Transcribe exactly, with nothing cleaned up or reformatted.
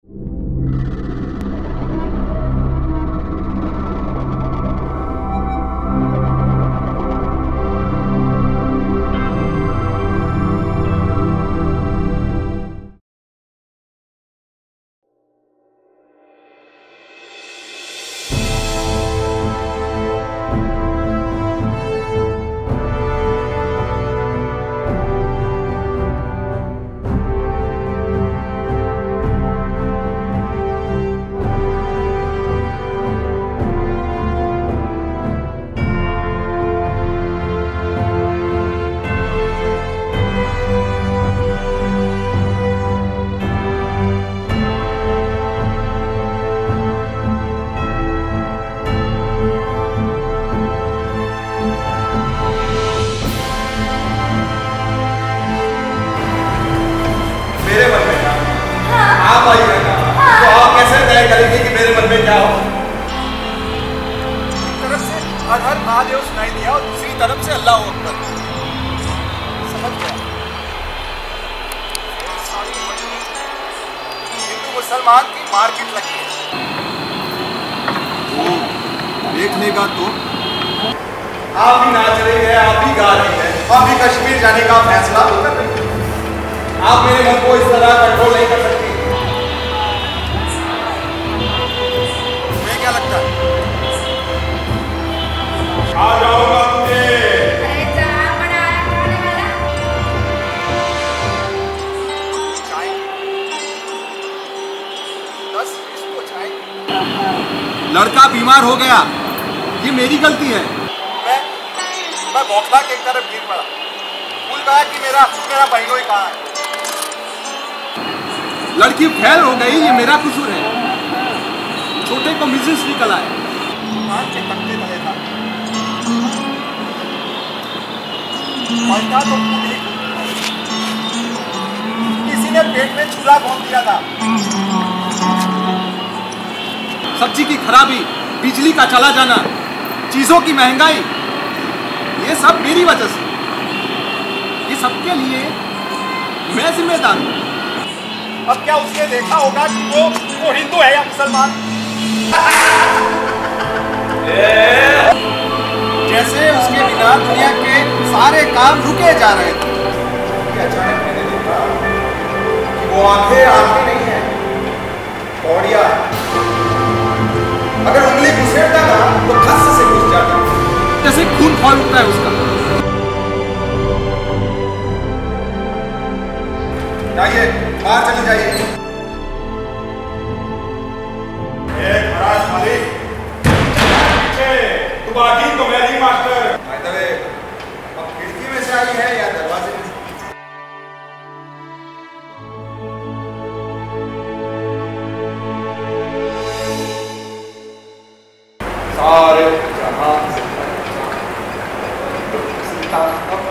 मुसलमान की मार्केट लगी है। वो देखने का तो आप भी नाच रही है, आप भी गा रही है, आप भी कश्मीर जाने का फैसला तो कर रही है। आप मेरे मन को इस तरह कंट्रोल नहीं कर सकती। तुम्हें क्या लगता है? आ जाऊंगा तुझे। लड़का बीमार हो गया, ये मेरी गलती है। मैं मैं बौखला के एक तरफ गिर पड़ा, भूल गया कि मेरा मेरा बहनों ही कहाँ है। लड़की फेल हो गई, ये मेरा कसूर है। छोटे को मिसेस निकल आए। मान के तकते रहे था, तो किसी ने पेट में चूल्हा भोंक दिया था। सब्जी की खराबी, बिजली का चला जाना, चीजों की महंगाई, ये सब मेरी वजह से। ये सबके लिए मैं जिम्मेदार हूं। अब क्या उसने देखा होगा कि वो वो हिंदू है या मुसलमान? जैसे उसके बिना दुनिया के सारे काम रुके जा रहे थे। अचानक मैंने देखा कि वो आंखें आंखें नहीं है, कौड़िया। अगर उंगली घुसेड़ता ना तो खस से घुस जाता, जैसे खून खौल उठता है उसका। जाइए, बाहर चले जाइए। एक महाराज मालिक पीछे, तू बाकी तो मैं ही मास्टर। अब खिड़की में से आई है या दरवाजे में? सारे जहां से